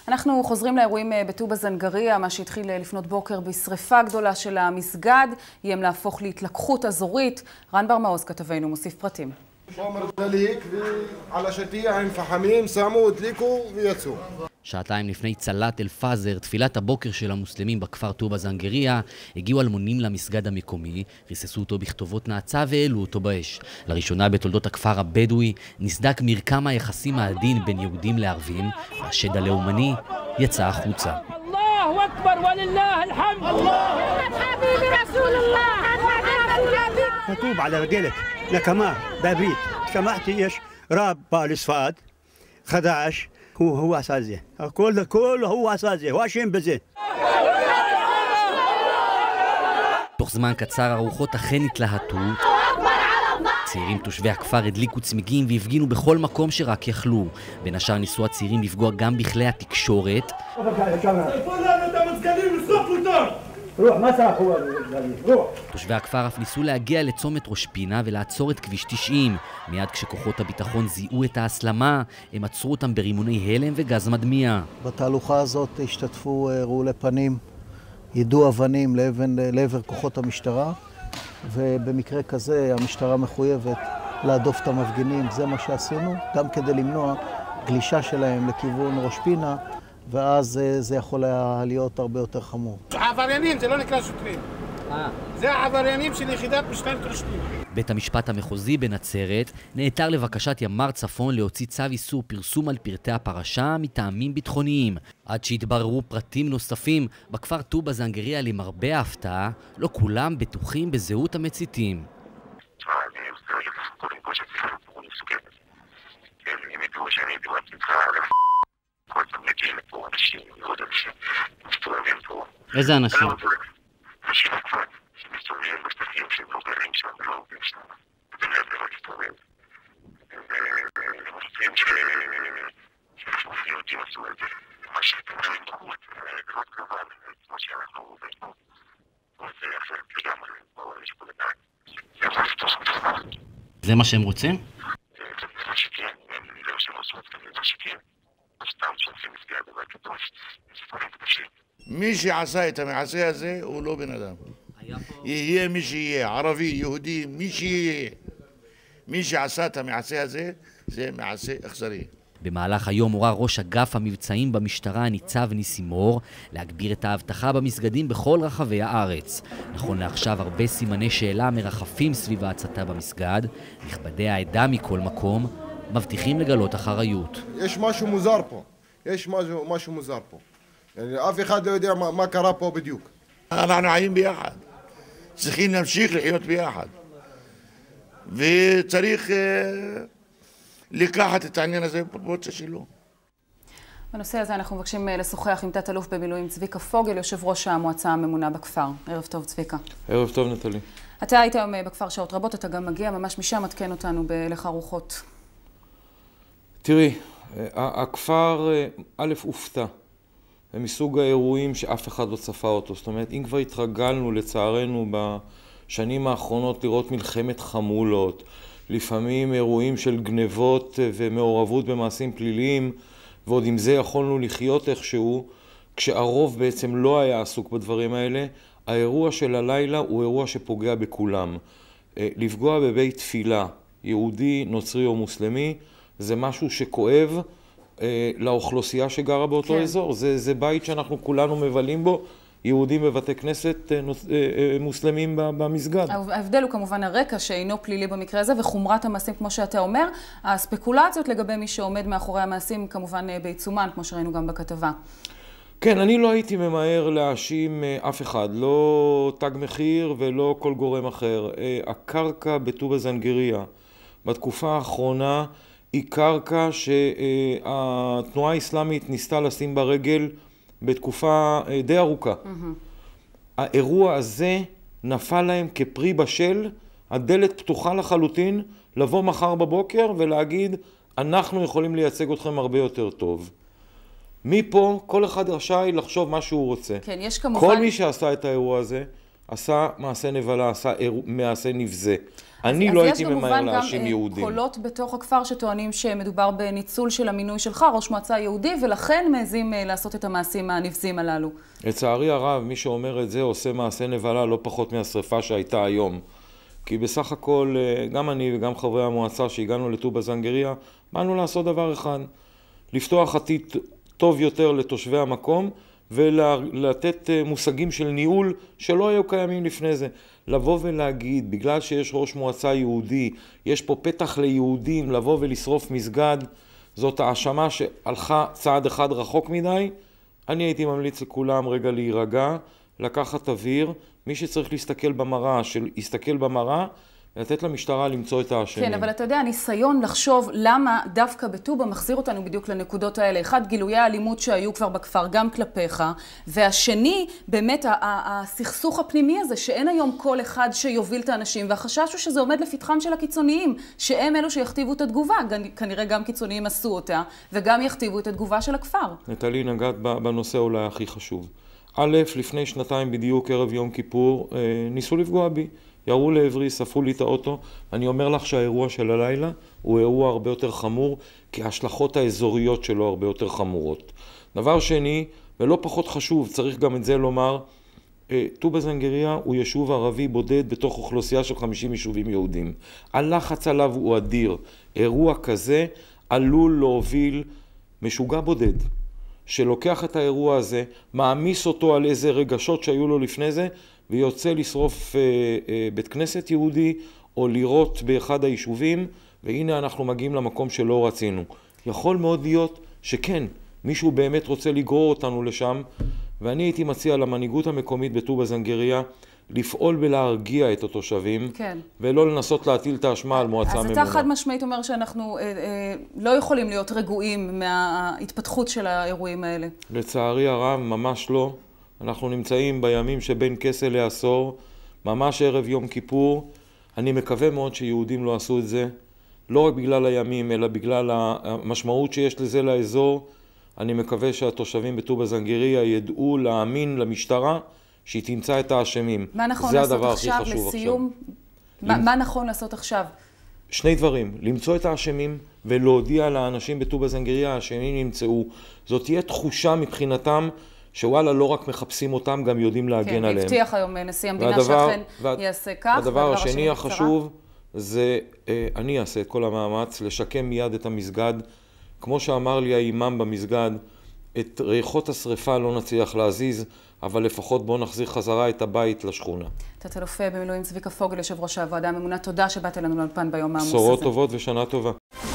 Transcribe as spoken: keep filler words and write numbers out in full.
אנחנו חוזרים לאירועים בטובא זנגריה, מה שהתחיל לפנות בוקר בשריפה גדולה של המסגד, איים להפוך להתלקחות אזורית. רן בר מעוז כתבנו מוסיף פרטים. חומר דליק ועל השטיח עם פחמים שמו, הדליקו ויצאו. שעתיים לפני צלת אל-פאזר, תפילת הבוקר של המוסלמים בכפר טובא זנגריה, הגיעו אלמונים למסגד המקומי, ריססו אותו בכתובות נאצה והעלו אותו באש. לראשונה בתולדות הכפר הבדואי נסדק מרקם היחסים העדין בין יהודים לערבים, והשד הלאומני יצא החוצה. אללהו אכבר ולילlah الحمد. אללהו חביבי רסול אללה. كتب على رجلك لكمان بابريت سمعت ايش راب بالصفاد خداش هو هو اساسي كل كل هو اساسي واشين بزين. תוך זמן קצר הרוחות אכן התלהטו. צעירים תושבי הכפר הדליקו צמיגים והפגינו בכל מקום שרק יכלו. בין השאר ניסו הצעירים לפגוע גם בכלי התקשורת. תושבי הכפר אף ניסו להגיע לצומת ראש פינה ולעצור את כביש תשעים. מיד כשכוחות הביטחון זיהו את ההסלמה, הם עצרו אותם ברימוני הלם וגז מדמיע. בתהלוכה הזאת השתתפו רעולי פנים, יידו אבנים לעבר כוחות המשטרה, ובמקרה כזה המשטרה מחויבת להדוף את המפגינים. זה מה שעשינו, גם כדי למנוע גלישה שלהם לכיוון ראש פינה, ואז זה יכול להיות הרבה יותר חמור. העבריינים, זה לא נקרא שוטרים. זה העבריינים של יחידת משטרת ראש פינה. בית המשפט המחוזי בנצרת נעתר לבקשת ימ"ר צפון להוציא צו איסור פרסום על פרטי הפרשה מטעמים ביטחוניים. עד שהתבררו פרטים נוספים, בכפר טובא זנגריה למרבה ההפתעה, לא כולם בטוחים בזהות המציתים. איזה אנשים? אנשים שמסתובבים בשטחים שהם לא גרים שם ולא עובדים שם. ולב לא מסתובב. וחושבים שהשופטים עשו את זה. מה שאתם רואים בחוץ, לראות כמובן, כמו שאנחנו עובדים פה. זה יפה לגמרי, יש פה לדעת. זה מה שהם רוצים? זה מה שכן, זה מה שהם עושות, זה מה שכן. סתם שולחים מסגד אבל קדוש, ספרים קדושים. מי שעשה את המעשה הזה הוא לא בן אדם. יהיה מי שיהיה, ערבי, יהודי, מי שיהיה. מי שעשה את המעשה הזה, זה מעשה אכזרי. במהלך היום הורה ראש אגף המבצעים במשטרה ניצב ניסימור להגביר את האבטחה במסגדים בכל רחבי הארץ. נכון לעכשיו הרבה סימני שאלה מרחפים סביב ההצתה במסגד. נכבדי העדה מכל מקום מבטיחים לגלות אחריות. יש משהו מוזר פה. יש משהו, משהו מוזר פה. אף אחד לא יודע מה, מה קרה פה בדיוק. אנחנו חיים ביחד. צריכים להמשיך לחיות ביחד. וצריך אה, לקחת את העניין הזה בפרופורציה שלו. בנושא הזה אנחנו מבקשים לשוחח עם תת-אלוף במילואים צביקה פוגל, יושב ראש המועצה הממונה בכפר. ערב טוב צביקה. ערב טוב נטלי. אתה היית היום בכפר שעות רבות, אתה גם מגיע ממש משם, מתקן אותנו בהלך הרוחות. תראי, הכפר א' הופתע. הם מסוג האירועים שאף אחד לא צפה אותו. זאת אומרת, אם כבר התרגלנו לצערנו בשנים האחרונות לראות מלחמת חמולות, לפעמים אירועים של גנבות ומעורבות במעשים פליליים, ועוד עם זה יכולנו לחיות איכשהו, כשהרוב בעצם לא היה עסוק בדברים האלה, האירוע של הלילה הוא אירוע שפוגע בכולם. לפגוע בבית תפילה, יהודי, נוצרי או מוסלמי, זה משהו שכואב לאוכלוסייה שגרה באותו כן. אזור. זה, זה בית שאנחנו כולנו מבלים בו, יהודים בבתי כנסת מוסלמים במסגד. ההבדל הוא כמובן הרקע שאינו פלילי במקרה הזה, וחומרת המעשים כמו שאתה אומר. הספקולציות לגבי מי שעומד מאחורי המעשים כמובן בעיצומן, כמו שראינו גם בכתבה. כן, אני לא הייתי ממהר להאשים אף אחד, לא תג מחיר ולא כל גורם אחר. הקרקע בטובא זנגריה בתקופה האחרונה היא קרקע שהתנועה האסלאמית ניסתה לשים ברגל בתקופה די ארוכה. Mm-hmm. האירוע הזה נפל להם כפרי בשל, הדלת פתוחה לחלוטין, לבוא מחר בבוקר ולהגיד, אנחנו יכולים לייצג אתכם הרבה יותר טוב. מפה כל אחד רשאי לחשוב מה שהוא רוצה. כן, יש כמובן... כל מי שעשה את האירוע הזה, עשה מעשה נבלה, עשה מעשה נבזה. אני לא הייתי ממהר להאשים יהודים. אז יש כמובן גם קולות בתוך הכפר שטוענים שמדובר בניצול של המינוי שלך, ראש מועצה יהודי, ולכן מעזים לעשות את המעשים הנבזים הללו. לצערי הרב, מי שאומר את זה עושה מעשה נבלה לא פחות מהשריפה שהייתה היום. כי בסך הכל, גם אני וגם חברי המועצה שהגענו לטובא זנגריה, באנו לעשות דבר אחד, לפתוח עתיד טוב יותר לתושבי המקום, ולתת מושגים של ניהול שלא היו קיימים לפני זה. לבוא ולהגיד, בגלל שיש ראש מועצה יהודי, יש פה פתח ליהודים לבוא ולשרוף מסגד, זאת האשמה שהלכה צעד אחד רחוק מדי. אני הייתי ממליץ לכולם רגע להירגע, לקחת אוויר, מי שצריך להסתכל במראה, שיסתכל במראה, ולתת למשטרה למצוא את האשמים. כן, אבל אתה יודע, הניסיון לחשוב למה דווקא בטובא מחזיר אותנו בדיוק לנקודות האלה. אחד, גילויי האלימות שהיו כבר בכפר, גם כלפיך, והשני, באמת, הסכסוך הפנימי הזה, שאין היום כל אחד שיוביל את האנשים, והחשש הוא שזה עומד לפתחם של הקיצוניים, שהם אלו שיכתיבו את התגובה. כנראה גם קיצוניים עשו אותה, וגם יכתיבו את התגובה של הכפר. נטלי, נגעת בנושא אולי הכי חשוב. א', לפני שנתיים בדיוק, ערב יום כיפור, ניסו לפגוע בי. ירו לעברי, ספרו לי את האוטו. אני אומר לך שהאירוע של הלילה הוא אירוע הרבה יותר חמור, כי ההשלכות האזוריות שלו הרבה יותר חמורות. דבר שני, ולא פחות חשוב, צריך גם את זה לומר, טובא זנגריה הוא יישוב ערבי בודד בתוך אוכלוסייה של חמישים יישובים יהודים. הלחץ עליו הוא אדיר. אירוע כזה עלול להוביל משוגע בודד, שלוקח את האירוע הזה, מעמיס אותו על איזה רגשות שהיו לו לפני זה, ויוצא לשרוף אה, אה, בית כנסת יהודי, או לירות באחד היישובים, והנה אנחנו מגיעים למקום שלא רצינו. יכול מאוד להיות שכן, מישהו באמת רוצה לגרור אותנו לשם, ואני הייתי מציע למנהיגות המקומית בטובא זנגריה, לפעול ולהרגיע את התושבים, כן. ולא לנסות להטיל את האשמה על מועצה ממונה. אז אתה חד משמעית אומר שאנחנו אה, אה, לא יכולים להיות רגועים מההתפתחות של האירועים האלה. לצערי הרב, ממש לא. אנחנו נמצאים בימים שבין כסל לעשור, ממש ערב יום כיפור. אני מקווה מאוד שיהודים לא עשו את זה, לא רק בגלל הימים, אלא בגלל המשמעות שיש לזה לאזור. אני מקווה שהתושבים בטובא זנגריה ידעו להאמין למשטרה, שהיא תמצא את האשמים. מה נכון לעשות עכשיו, לסיום? מה, מה נכון לעשות עכשיו? שני דברים, למצוא את האשמים ולהודיע לאנשים בטובא זנגריה, האשמים נמצאו. זאת תהיה תחושה מבחינתם, שוואלה לא רק מחפשים אותם, גם יודעים להגן כן, עליהם. כן, הבטיח היום נשיא המדינה שאכן יעשה כך. הדבר השני החשוב זה, אני אעשה את כל המאמץ, לשקם מיד את המסגד. כמו שאמר לי האימאם במסגד, את ריחות השריפה לא נצליח להזיז, אבל לפחות בואו נחזיר חזרה את הבית לשכונה. תת-אלוף במילואים צביקה פוגל, יושב ראש הוועדה הממונה, תודה שבאת אלינו לאולפן ביום העמוס הזה. בשורות טובות ושנה טובה.